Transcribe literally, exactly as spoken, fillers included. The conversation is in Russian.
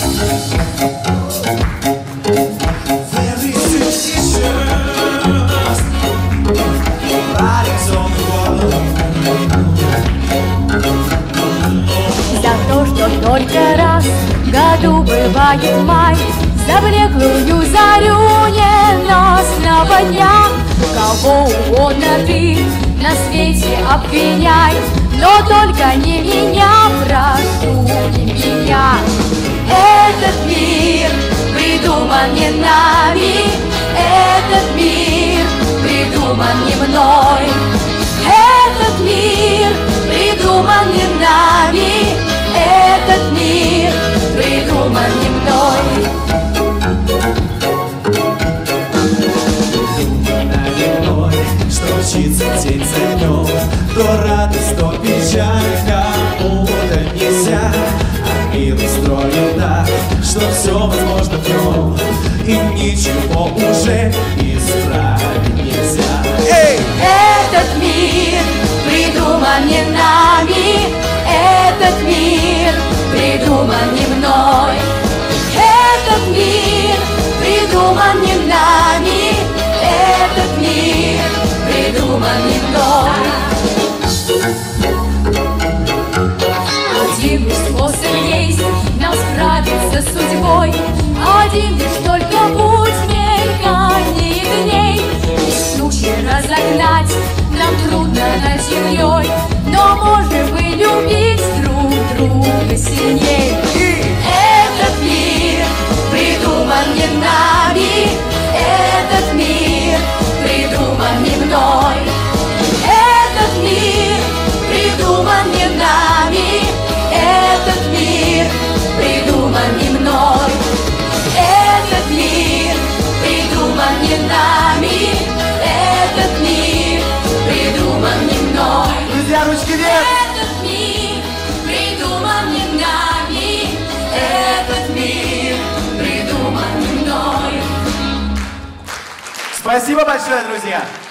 За то, что только раз в году бывает май, за блеклую зарю ненастного дня. Кого угодно ты на свете обвиняй, но только не меня, прошу, не меня. Этот мир придуман не нами, этот мир придуман не мной. Этот мир придуман не нами, этот мир придуман не мной. Что учится день за днем, то радость, то печаль, кому-то нельзя. А мир устроен так, что все возможно в нем, и ничего уже исправить нельзя. Эй! Этот мир придуман не нами, этот мир придуман не мной. Этот мир придуман не нами, этот мир придуман не мной. Один лишь способ есть нам справиться с судьбой, один лишь только путь мельканий дней. И случай разогнать нам трудно над землей, но можем мы любить друг друга сильней. Этот мир придуман не нами, этот мир придуман не мной. Этот мир придуман не нами, этот мир придуман не мной. Этот мир придуман не нами, этот мир придуман не мной. Друзья, ручки вверх! Этот мир придуман не нами, этот мир придуман не мной. Спасибо большое, друзья!